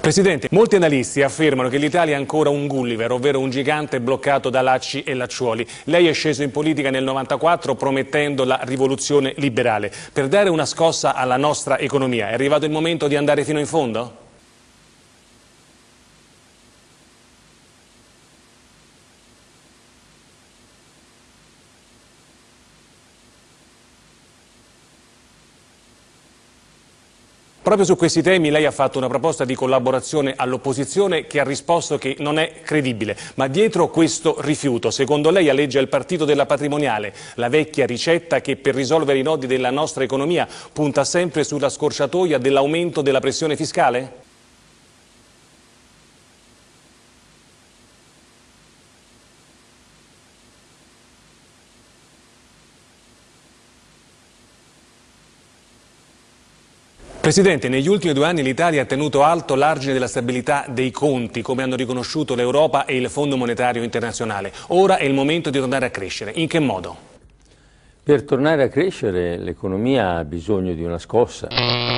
Presidente, molti analisti affermano che l'Italia è ancora un Gulliver, ovvero un gigante bloccato da lacci e lacciuoli. Lei è sceso in politica nel 94 promettendo la rivoluzione liberale. Per dare una scossa alla nostra economia, è arrivato il momento di andare fino in fondo? Proprio su questi temi lei ha fatto una proposta di collaborazione all'opposizione che ha risposto che non è credibile. Ma dietro questo rifiuto, secondo lei aleggia il partito della patrimoniale, la vecchia ricetta che per risolvere i nodi della nostra economia punta sempre sulla scorciatoia dell'aumento della pressione fiscale? Presidente, negli ultimi 2 anni l'Italia ha tenuto alto l'argine della stabilità dei conti, come hanno riconosciuto l'Europa e il Fondo Monetario Internazionale. Ora è il momento di tornare a crescere. In che modo? Per tornare a crescere l'economia ha bisogno di una scossa.